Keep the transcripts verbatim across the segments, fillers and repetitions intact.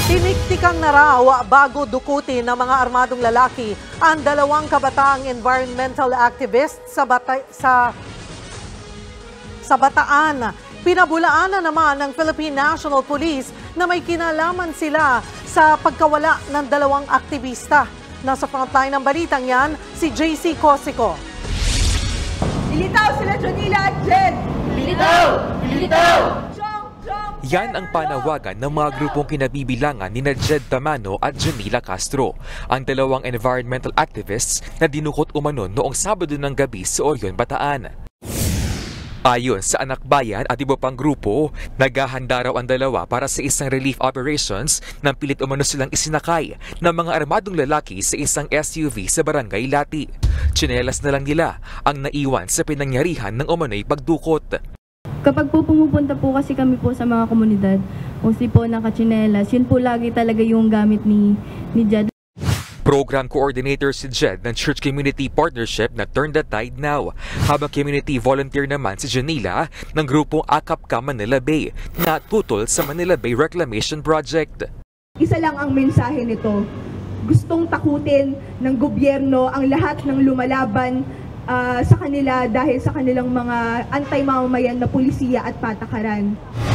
Tiniktikan na raw bago dukutin ng mga armadong lalaki ang dalawang kabataang environmental activists sa, bata sa, sa Bataan. Pinabulaanan naman ng Philippine National Police na may kinalaman sila sa pagkawala ng dalawang aktivista. Nasa frontline ng balitang yan, si J C Cosico. Ilitaw sila Jonila at Jed! Ilitaw! Ilitaw! Yan ang panawagan ng mga grupong kinabibilangan ni Jed Tamano at Jonila Castro, ang dalawang environmental activists na dinukot umano noong Sabado ng gabi sa Orion, Bataan. Ayon sa Anak Bayan at iba pang grupo, naghahanda raw ang dalawa para sa isang relief operations nang pilit umano silang isinakay ng mga armadong lalaki sa isang S U V sa Barangay Lati. Tsinelas na lang nila ang naiwan sa pinangyarihan ng umano'y pagdukot. Kapag po pumupunta po kasi kami po sa mga komunidad, mostly po nakachinelas, yun po lagi talaga yung gamit ni, ni Jed. Program Coordinator si Jed ng Church Community Partnership na Turn the Tide Now, habang community volunteer naman si Jonila ng grupong Akapka Manila Bay na tutol sa Manila Bay Reclamation Project. Isa lang ang mensahe nito. Gustong takutin ng gobyerno ang lahat ng lumalaban Uh, sa kanila dahil sa kanilang mga anti-mamamayan na pulisiya at patakaran.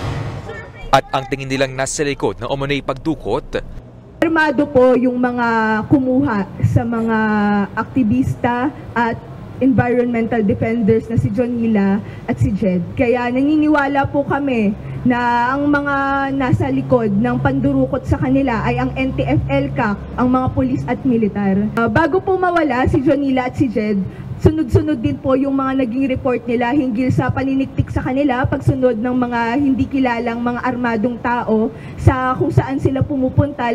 At ang tingin nilang nasa likod ng umano'y pagdukot, armado po yung mga kumuha sa mga aktivista at environmental defenders na si Jonila at si Jed. Kaya naniniwala po kami na ang mga nasa likod ng pandurukot sa kanila ay ang N T F L C A C, ang mga pulis at militar. Uh, bago po mawala si Jonila at si Jed, sunod-sunod din po yung mga naging report nila hinggil sa paniniktik sa kanila pagsunod ng mga hindi kilalang mga armadong tao sa kung saan sila pumupunta.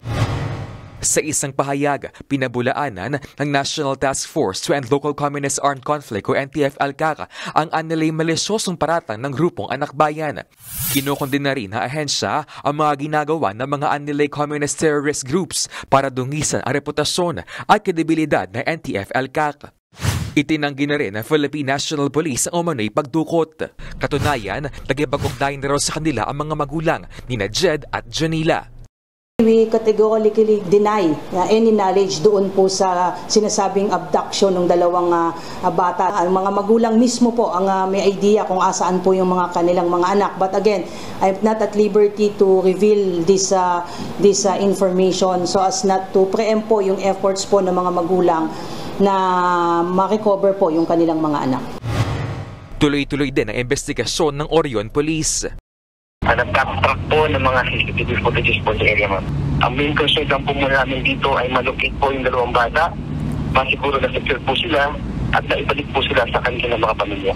Sa isang pahayag, pinabulaanan ng National Task Force to End Local Communist Armed Conflict o N T F L C A C ang anilay malisyosong paratang ng grupong Anak Bayan. Kinukondena rin ng ahensya ang mga ginagawa ng mga anilay communist terrorist groups para dungisan ang reputasyon at kredibilidad ng N T F L C A C. Itinanggi na rin ng Philippine National Police ang umano'y pagdukot. Katunayan, nagibag-ugnayan na raw sa kanila ang mga magulang ni Jed at Jonila. We categorically deny uh, any knowledge doon po sa sinasabing abduction ng dalawang uh, bata. Ang mga magulang mismo po ang uh, may idea kung asaan po yung mga kanilang mga anak. But again, I'm not at liberty to reveal this uh, this uh, information so as not to preempt po yung efforts po ng mga magulang na ma-recover po yung kanilang mga anak. Tuloy-tuloy din ang investigasyon ng Orion Police. Nag-backtrack po ng mga C C T V footages po sa area, ma'am. Ang main concern lang po muna namin dito ay malocate po yung dalawang bata, masiguro na secure po sila at naibalik po sila sa kanilang mga pamilya.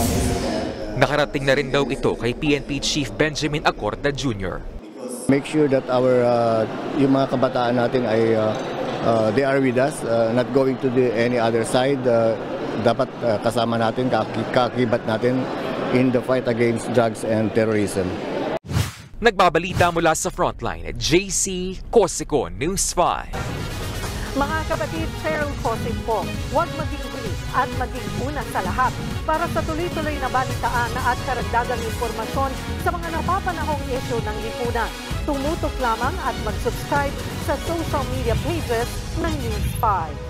Nakarating na rin daw ito kay P N P Chief Benjamin Acorda Junior Make sure that our uh, yung mga kabataan natin ay uh, uh, they are with us, uh, not going to the any other side. Uh, dapat uh, kasama natin, kakibat natin in the fight against drugs and terrorism. Nagbabalita mula sa Frontline, J C Cosico, News five. Mga kapatid, Cheryl Cosip po, huwag maging bilis at maging una sa lahat para sa tuloy-tuloy na balitaan at karagdagang impormasyon sa mga napapanahong issue ng lipunan. Tumutok lamang at mag-subscribe sa social media pages ng News five.